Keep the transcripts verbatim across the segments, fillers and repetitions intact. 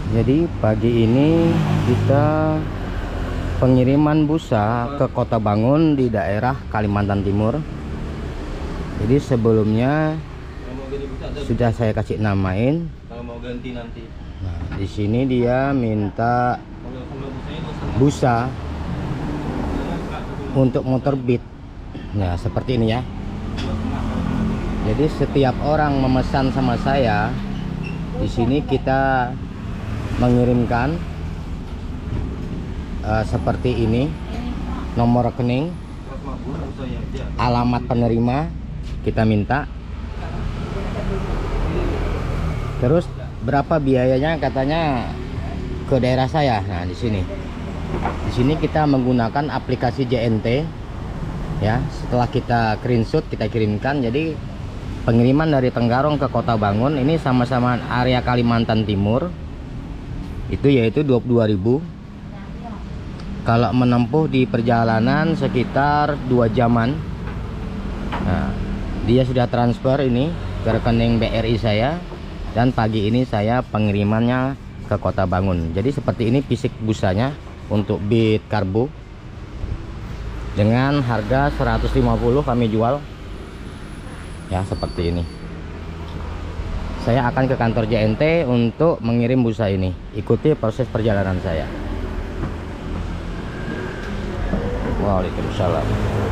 Jadi pagi ini kita pengiriman busa ke Kota Bangun di daerah Kalimantan Timur. Jadi sebelumnya sudah saya kasih namain. Mau ganti nanti. Nah, di sini dia minta busa untuk motor Beat. Nah, seperti ini ya. Jadi setiap orang memesan sama saya, di sini kita mengirimkan uh, seperti ini, nomor rekening, alamat penerima kita minta, terus berapa biayanya katanya ke daerah saya. Nah, di sini di sini kita menggunakan aplikasi J N T ya. Setelah kita screenshot kita kirimkan. Jadi pengiriman dari Tenggarong ke Kota Bangun ini sama-sama area Kalimantan Timur itu yaitu dua puluh dua ribu. Kalau menempuh di perjalanan sekitar dua jaman. Nah, dia sudah transfer ini ke rekening B R I saya, dan pagi ini saya pengirimannya ke Kota Bangun. Jadi seperti ini fisik busanya untuk Beat Karbo dengan harga seratus lima puluh kami jual ya, seperti ini. Saya akan ke kantor J N T untuk mengirim busa ini. Ikuti proses perjalanan saya. Waalaikumsalam.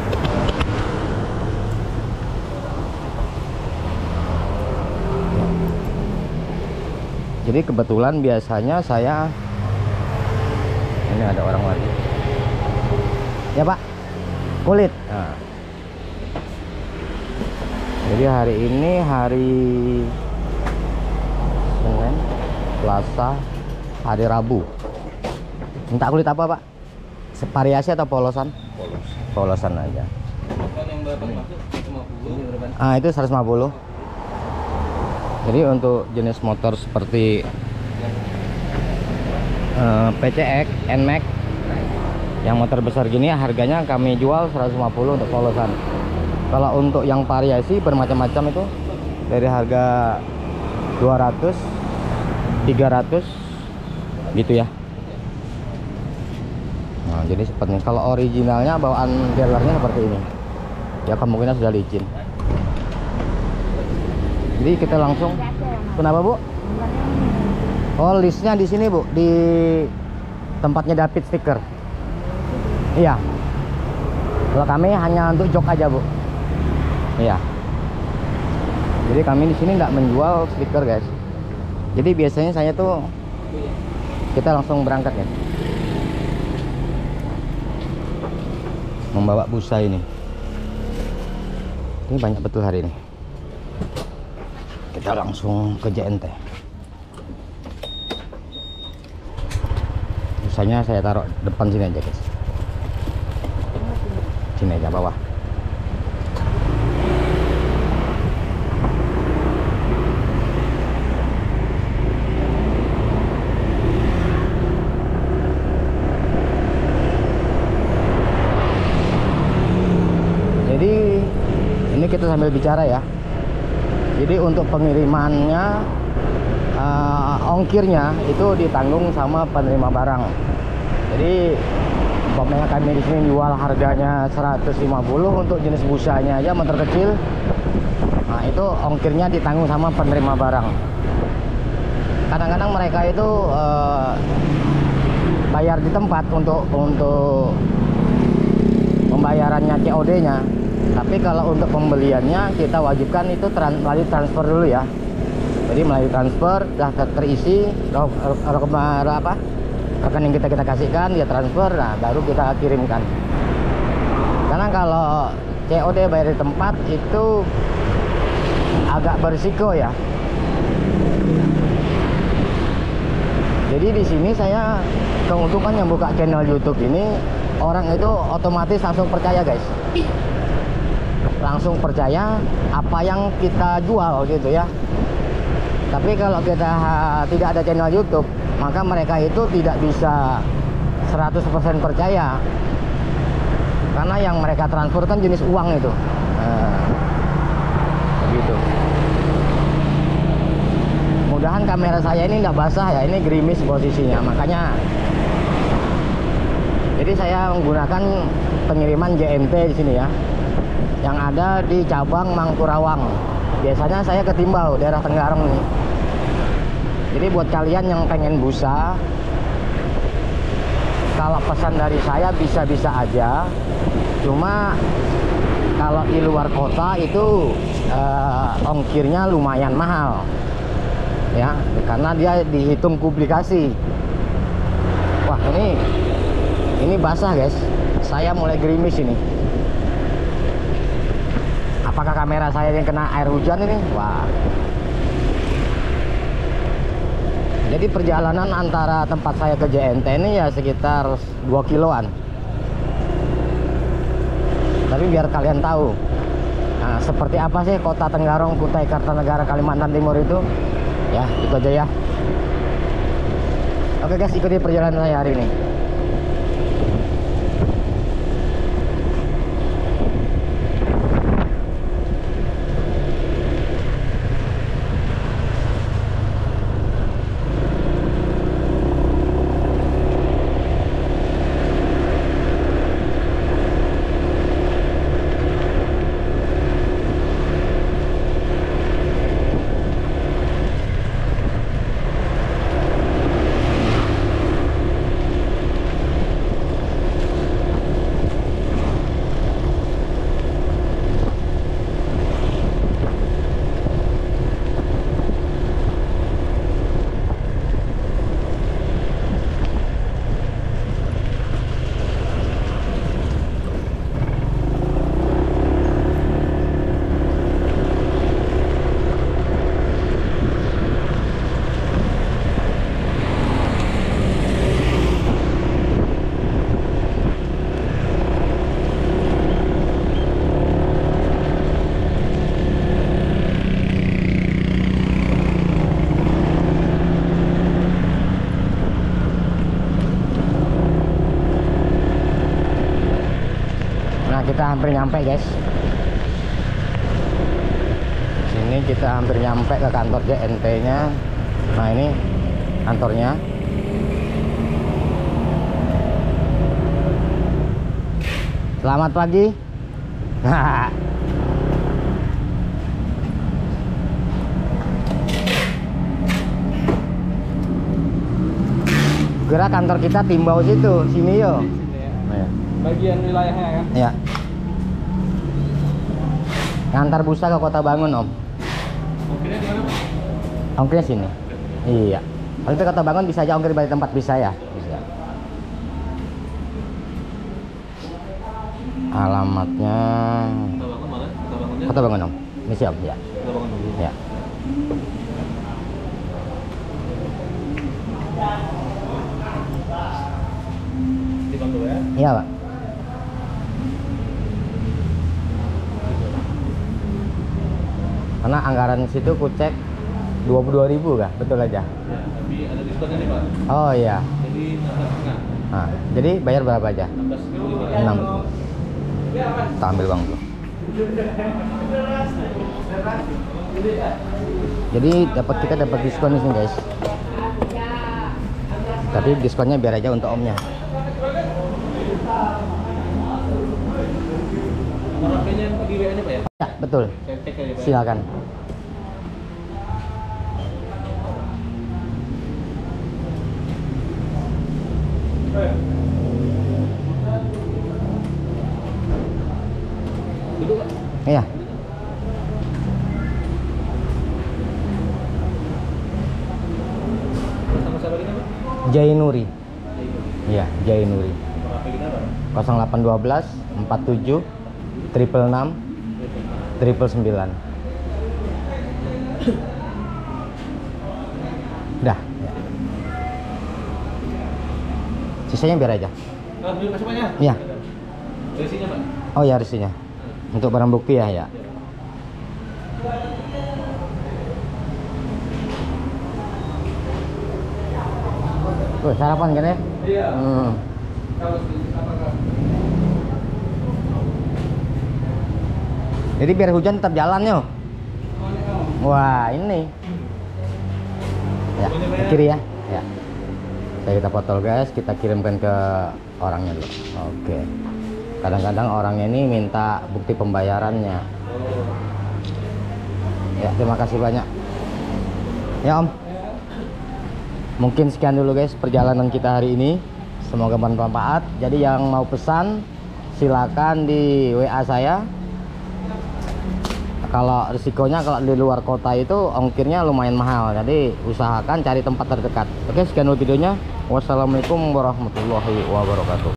Jadi kebetulan biasanya saya ini ada orang lagi. Ya Pak, kulit. Nah. Jadi hari ini hari Senin, Selasa, hari Rabu. Minta kulit apa Pak? Variasi atau polosan? Polos. Polosan aja. Yang baru masuk lima puluh. Ah, itu seratus lima puluh. Jadi untuk jenis motor seperti uh, P C X, N Max yang motor besar gini harganya kami jual seratus lima puluh untuk polosan. Kalau untuk yang variasi bermacam-macam itu dari harga dua ratus, tiga ratus gitu ya. Nah, jadi seperti ini. Kalau originalnya bawaan dealernya seperti ini. Ya kemungkinan sudah licin. Jadi kita langsung. Kenapa Bu? Oh, listnya di sini Bu, di tempatnya David stiker. Iya. Kalau kami hanya untuk jok aja Bu. Iya. Jadi kami di sini nggak menjual stiker guys. Jadi biasanya saya tuh kita langsung berangkat ya, membawa busa ini. Ini banyak betul hari ini. Kita langsung ke J N T. Busanya saya taruh depan sini aja guys. Sini aja bawah. Jadi ini kita sambil bicara ya. Jadi untuk pengirimannya, uh, ongkirnya itu ditanggung sama penerima barang. Jadi umpamanya kami di sini jual harganya seratus lima puluh untuk jenis busanya aja motor kecil. Nah, itu ongkirnya ditanggung sama penerima barang. Kadang-kadang mereka itu uh, bayar di tempat untuk untuk pembayarannya C O D-nya. Tapi kalau untuk pembeliannya kita wajibkan itu trans melalui transfer dulu ya. Jadi melalui transfer sudah terisi apa rekening kita kita kasihkan, dia transfer, nah baru kita kirimkan. Karena kalau C O D bayar di tempat itu agak berisiko ya. Jadi di sini saya keuntungan yang buka channel YouTube ini, orang itu otomatis langsung percaya guys. Langsung percaya apa yang kita jual gitu ya. Tapi kalau kita tidak ada channel YouTube, maka mereka itu tidak bisa seratus persen percaya. Karena yang mereka transfer kan jenis uang itu. Nah, begitu. Mudah-mudahan kamera saya ini nggak basah ya, ini gerimis posisinya, makanya jadi saya menggunakan pengiriman J N T di sini ya, yang ada di cabang Mangkurawang. Biasanya saya ke Timbau, daerah Tenggarong nih. Jadi buat kalian yang pengen busa, kalau pesan dari saya bisa-bisa aja. Cuma kalau di luar kota itu eh, ongkirnya lumayan mahal ya, karena dia dihitung publikasi. Wah, ini ini basah guys, saya mulai gerimis ini. Apakah kamera saya yang kena air hujan ini? Wah. Jadi perjalanan antara tempat saya ke J N T ini ya sekitar dua kiloan. Tapi biar kalian tahu, nah, seperti apa sih kota Tenggarong, Kutai Kartanegara, Kalimantan Timur itu. Ya, itu aja ya. Oke guys, ikuti perjalanan saya hari ini. Kita hampir nyampe guys. Sini kita hampir nyampe ke kantor J N T-nya. Nah, ini kantornya. Selamat pagi. Kira kantor kita Timbau situ, sini yo. Bagian wilayahnya ya. Ya. Ngantar busa ke Kota Bangun, Om. Ongkirnya di mana, Pak? Ongkirnya sini. Iya. Kalau itu Kota Bangun bisa aja ongkir balik tempat bisa ya. Bisa. Alamatnya Kota Bangun mana? Kota Bangunnya? Kota Bangun, Om. Misi, Om. Ya. Kota Bangun dulu. Ya. Dibantu ya? Iya, Pak. Karena anggaran situ kucek dua puluh dua ribu kah? Betul aja. Ya, tapi ada diskonnya nih, Pak. Oh iya. Jadi enam belas setengah. Nah, jadi bayar berapa aja? enam belas ribu lima ratus. enam. Kita ambil uang dulu. Jadi dapat kita dapat diskon di sini, guys. Tapi diskonnya biar aja untuk omnya. Nomor H P-nya di W A-nya, Pak ya? Ya, betul. Saya cek ya, Pak. Silakan. Duduk, Pak. Iya. Sama siapa kita, Pak? Jainuri. Iya, Jainuri. Nomor H P kita, Pak? nol delapan satu dua empat tujuh triple enam triple sembilan. Dah. Ya. Sisanya biar aja. Ah, beli masuk, Pak ya? Iya. Resinya, Pak? Oh ya, resinya. Untuk barang bukti ya, ya. Tuh, sarapan kan ya? Iya. Hmm. Kalau apakah Jadi biar hujan tetap jalan yo. Wah, ini. Ya, ke kiri ya. Ya. Saya kita foto guys, kita kirimkan ke orangnya dulu. Oke. Kadang-kadang orangnya ini minta bukti pembayarannya. Ya, terima kasih banyak. Ya Om. Mungkin sekian dulu guys perjalanan kita hari ini. Semoga bermanfaat. Jadi yang mau pesan silakan di W A saya. Kalau risikonya kalau di luar kota itu ongkirnya lumayan mahal, jadi usahakan cari tempat terdekat. Oke, sekian dulu videonya. Wassalamualaikum warahmatullahi wabarakatuh.